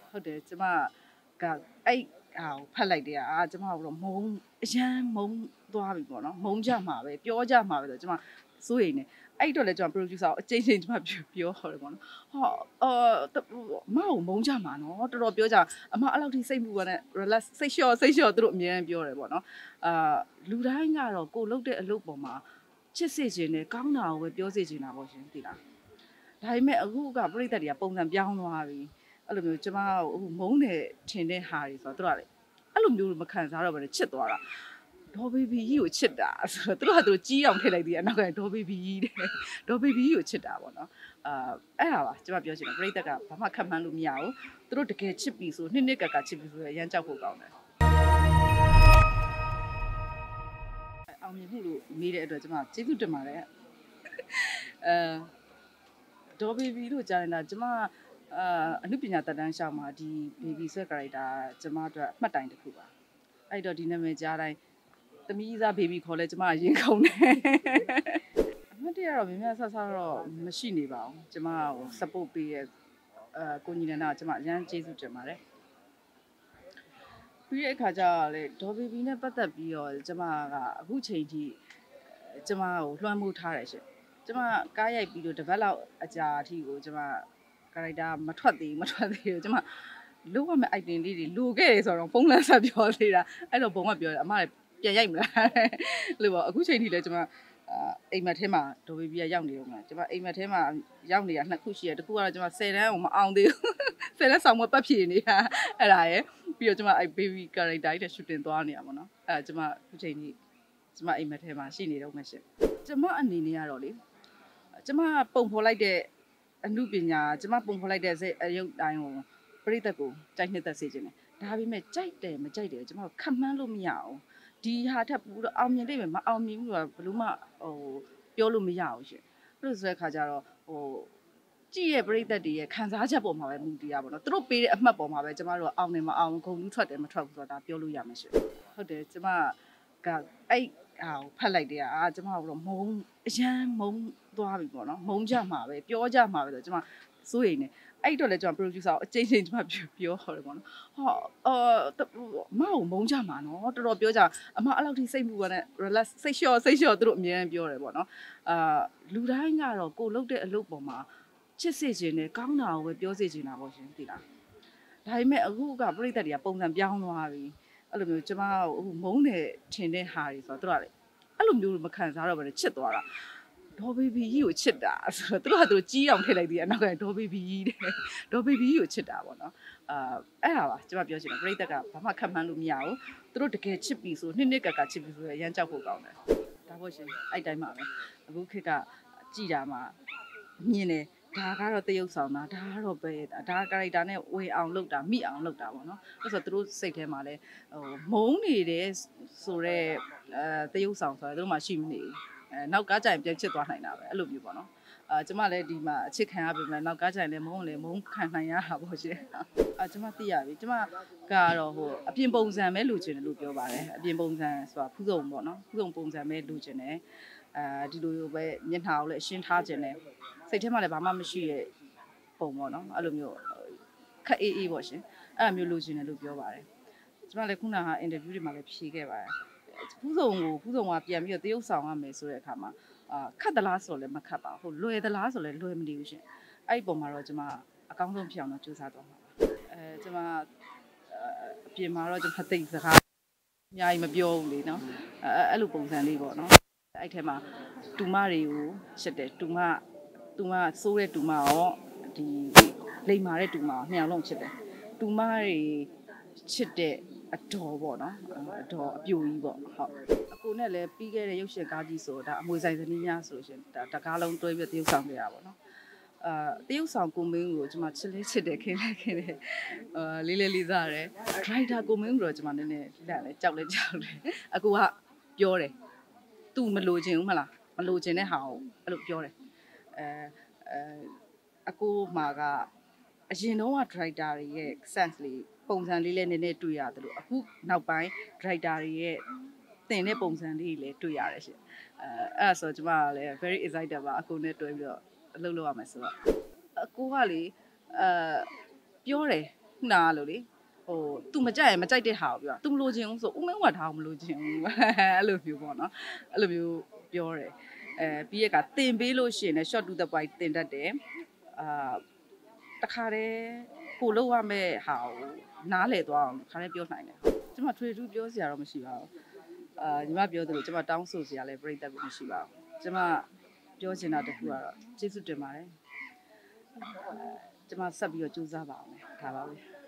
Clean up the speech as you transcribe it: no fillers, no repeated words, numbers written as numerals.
ဟုတ်တယ်ကျမကအဲ့ဖတ်လိုက်တယ်ကျမတို့မုံအရန်မုံသွားပြီပေါ့နော်မုံကြမှာပဲပြောကြမှာပဲဆိုကျမစိုးရိမ်နေအဲ့တော့လေကျွန်တော် producer အချိန်ချင်းကျွန်မပြောခေါ်တယ်ပေါ့နော်မအောင်မုံကြမှာနော်တော်တော်ပြောကြအမအဲ့လောက်ထိစိတ်မူပါနဲ့ relax စိတ်လျှော့သူတို့အများကြီးပြောတယ်ပေါ့နော်လူတိုင်းကတော့ကိုလုပ်တဲ့အလုပ်ပေါ်မှာချစ်စေခြင်းနဲ့ကောင်းတာကိုပဲပြောစေခြင်းတာပေါ့ရှင်သိလားဒါပေမဲ့အခုကပြိတ္တတွေကပုံစံပြောင်းသွားပြီအဲ့လိုမျိုးကျမအခုမုန်းတယ်ထင်တဲ့ဟာတွေဆိုတော့သူတို့ကလေအဲ့လိုမျိုးမခံစားတော့ဘဲချစ်သွားတာဒေါ်ဘေဘီကြီးကိုချစ်တာဆိုတော့သူတို့ကကြီးအောင်ထည့်လိုက်သေးတယ်အနောက်ကဒေါ်ဘေဘီကြီးတဲ့ဒေါ်ဘေဘီကြီးကိုချစ်တာပေါ့နော်အဲ့ဒါပါကျမပြောချင်တယ်ပြိတ္တကဘာမှခံမှန်းလို့မရဘူးသူတို့တကယ်ချစ်ပြီဆိုနှစ်ကချစ်ပြီဆိုရရမ်းကြောက်ဖို့ကောင်းတယ်အောင်မြင်မှုလို့မေးတဲ့အတွက်ကျမကျေးဇူးတင်ပါတယ်ဒေါ်ဘေဘီလို့ကြားနေတာကျမအနုပညာတက်တန်းရှောင်းမှာဒီ baby ဆွဲ character ကျမတို့အမှတ်တိုင်တစ်ခုပါအဲ့တော့ဒီနာမည်ကြားတိုင်းသမီးစား baby ခေါ်လဲကျမရင်ခုန်တယ်အမှတ်တရတော့မြင်ဆဆတော့မရှိနေပါဘူးကျမဟို support ပေးရဲ့ကိုညီနန္ဒကျမအရန်ကျေးဇူးတင်ပါတယ်ပြီးတဲ့အခါကျတော့လေဒေါ် baby နဲ့ပတ်သက်ပြီးတော့ကျမကအခုချိန်ထိကျမကိုလွှမ်းမိုးထားတယ်ရှင်ကျမကားရိုက်ပြီးတော့တပတ်လောက်အကြာအထိကိုကျမcharacter မထွက်သေးဘူးကျမလိုရမယ့် item လေးတွေလိုခဲ့တယ်ဆိုတော့ဖုန်းလမ်းဆက်ပြောသေးတာအဲ့တော့ဘုံကပြောတယ်အမလည်းပြန်ရိုက်မလားလို့ပေါ့အခုချိန်ထိလည်းကျမအိမ်မက်ထဲမှာဒေါ်ဘေဘီကရောက်နေတော့မှာကျမအိမ်မက်ထဲမှာရောက်နေတာနှစ်ခုရှိတယ်တစ်ခုကတော့ကျမ10တန်းကိုမအောင်သေးဘူး10တန်းဆောင်မပတ်ဖြည့်နေတာအဲ့ဒါရယ်ပြီးတော့ကျမအဲ့ baby character ကြီးတဲ့ shooting သွားနေတာပေါ့နော်အဲ့ကျမအခုချိန်ထိကျမအိမ်မက်ထဲမှာရှိနေတော့မှရှင်ကျမအနေနဲ့ကတော့လေကျမပုံဖော်လိုက်တဲ့အမှုပညာကျမပုံဖော်လိုက်တဲ့အရုပ်တိုင်းကိုပြိတ္တကိုကြိုက်နှစ်သက်စေခြင်းတယ်ဒါပေမဲ့ကြိုက်တယ်မကြိုက်တယ်ကျမခံမှန်းလို့မရအောင်ဒီဟာထပ်ပြီးတော့အောင်မြင်လိမ့်မယ်မအောင်မြင်ဘူးတော့ဘယ်လို့မှပြောလို့မရဘူးရှင်အဲ့လိုဆိုတဲ့ခါကျတော့ကြည့်ရဲ့ပြိတ္တတွေရဲ့ခံစားချက်ပေါ်မှာပဲမူတည်ရပါတော့သူတို့ပေးတဲ့အမှတ်ပေါ်မှာပဲကျမတို့အောင်တယ်မအောင်ဂုဏ်လူးထွက်တယ်မထွက်ဘူးဆိုတာဒါပြောလို့ရမှာရှင်ဟုတ်တယ်ကျမကအဲ့ဖတ်လိုက်တယ်ကျမတို့မုံအရန်မုံသွားပြီပေါ့နော်မုံကြမှာပဲပြောကြမှာပဲဆိုကျမစိုးရိမ်နေအဲ့တော့လေကျွန်တော် producer အချိန်ချင်းကျွန်မပြောခေါ်တယ်ပေါ့နော်မအောင်မုံကြမှာနော်တော်တော်ပြောကြအမအဲ့လောက်ထိစိတ်မူပါနဲ့ relax စိတ်လျှော့သူတို့အများကြီးပြောတယ်ပေါ့နော်လူတိုင်းကတော့ကိုလုပ်တဲ့အလုပ်ပေါ်မှာချစ်စေခြင်းနဲ့ကောင်းတာကိုပဲပြောစေခြင်းတာပေါ့ရှင်သိလားဒါပေမဲ့အခုကပြိတ္တတွေကပုံစံပြောင်းသွားပြီအဲ့လိုမျိုးကျမအခုမုန်းတယ်ထင်တဲ့ဟာတွေဆိုတော့သူတို့ကလေအဲ့လိုမျိုးမခံစားတော့ဘဲချစ်သွားတာဒေါ်ဘေဘီကြီးကိုချစ်တာဆိုတော့သူတို့ကြီးအောင်ထည့်လိုက်သေးတယ်အနောက်ကဒေါ်ဘေဘီကြီးတဲ့ဒေါ်ဘေဘီကြီးကိုချစ်တာပေါ့နော်အဲ့ဒါပါကျမပြောချင်တယ်ပြိတ္တကဘာမှခံမှန်းလို့မရဘူးသူတို့တကယ်ချစ်ပြီဆိုနှစ်ကချစ်ပြီဆိုရရမ်းကြောက်ဖို့ကောင်းတယ်ဒါပေါ့ရှင်အဲ့တိုင်းပါပဲအခုခေတ်ကကြည်တာမှာမြင်တယ်ဒါကတော့တရုပ်ဆောင်တာဒါကတော့ပဲဒါ character နဲ့ဝေအောင်လုပ်တာမိအောင်လုပ်တာပေါ့နော်အဲ့ဆိုသူတို့စိတ်ထဲမှာလဲမုန်းနေတယ်ဆိုတော့တရုပ်ဆောင်ဆိုတာသူတို့မှရှိမနေဘူးနောက်ကားကြိုင်ပြန်ချစ်သွားနိုင်တာပဲအဲ့လိုမျိုးပေါ့နော်ကျမလည်းဒီမှာအချစ်ခံရပြီမဲ့နောက်ကားကြိုင်လည်းမုန်းခံနိုင်ရတာပေါ့ရှင်ကျမသိရပြီကျမကတော့အပြင်ပုံစံပဲလိုချင်တယ်လို့ပြောပါတယ်အပြင်ပုံစံဆိုတာဖူးစုံပေါ့နော်ဖူးစုံပုံစံပဲလိုချင်တယ်ဒီလိုပဲမျက်နှာကိုလည်းအရှင်းထားခြင်းနဲ့စိတ်ထဲမှာလည်းဘာမှမရှိရဲ့ပုံပေါ့နော်အဲ့လိုမျိုးခက်အေးပေါ့ရှင်အဲ့လိုမျိုးလိုချင်တယ်လို့ပြောပါတယ်ကျမလည်းခုနကအင်တာဗျူးတွေမှာလည်းဖြေခဲ့ပါတယ်ဖူးစုံကပြန်ပြီးတော့တရုပ်ဆောင်ရမယ်ဆိုတဲ့အခါမှာခတ်သလားဆိုလည်းမခတ်ပါဘူးလွယ်သလားဆိုလည်းလွယ်မနေဘူးရှင်အဲ့ဒီပုံမှာတော့ကျမအကောင်းဆုံးဖြစ်အောင်တော့ကြိုးစားသွားမှာပါကျမအပြင်မှာတော့ကျမသိစကားအများကြီးမပြောဘူးလေနော်အဲ့လိုပုံစံလေးပေါ့နော်အဲ့ထဲမှာတူမတွေကိုရှစ်တယ်တူမစိုးတဲ့တူမရောဒီလိမ်မာတဲ့တူမရောနှစ်ယောက်လုံးချစ်တယ်တူမတွေချစ်တဲ့အတော်ပေါ့နော်အတော်အပြိုကြီးပေါ့ဟုတ်အကိုနဲ့လည်းပြီးခဲ့တဲ့ရုပ်ရှင်ကားကြီးဆိုဒါအမွေဆိုင်ဇနီးများဆိုလို့ရှင်ဒါတကားလုံးတွဲပြီးတရုပ်ဆောင်ခဲ့ရပါပေါ့နော်တရုပ်ဆောင်ကိုမင်းကိုကျွန်မချစ်တယ်ခင်တယ်လေးလေးစားတယ်ဒရိုက်တာကိုမင်းကိုတော့ကျွန်မနည်းနည်းလက်လဲကြောက်တယ်အကိုကပြောတယ်သူမလိုချင်ဘူးမလားမလိုချင်တဲ့ဟာကိုအဲ့လိုပြောတယ်အကိုမှာကအရင်တော့က director တွေရဲ့ sense လေးပုံစံလေးလည်းနည်းနည်းတွေ့ရတယ်လို့အခုနောက်ပိုင်း director တွေရဲ့တင်တဲ့ပုံစံလေးလည်းတွေ့ရတယ်ရှင်အဲ့ဒါဆိုကျွန်မကလည်း very excited ပါအကိုနဲ့တွဲပြီးတော့အလုပ်လုပ်ရမယ်ဆိုတော့အကိုကလေပြောတယ်နာလို့လေသူမကြိုက်ရင်မကြိုက်တဲ့ဟာကိုပြောသူမလိုချင်ဘူးဆိုဦးမင်းဝတ်ထားအောင်မလိုချင်ဘူးအဲ့လိုမျိုးပေါ့နော်အဲ့လိုမျိုးပြောတယ်ပြီးရကတင်ပေးလို့ရှိရင်လည်း short to the point တင်တတ်တယ်တခါတည်းကိုလောက်ရမဲ့ဟာကိုနားလေသွားအောင်ခါလေးပြောနိုင်တယ်ကျမထွေထူးပြောစရာတော့မရှိပါဘူးညီမပြောသလိုကျမတောင်းဆိုစရာလည်းပြိတ္တဘူးမရှိပါဘူးကျမပြောချင်တာတခုကတော့ကျေးဇူးတင်ပါတယ်ကျမဆက်ပြီးတော့ကြိုးစားပါအောင်ဒါပါပဲ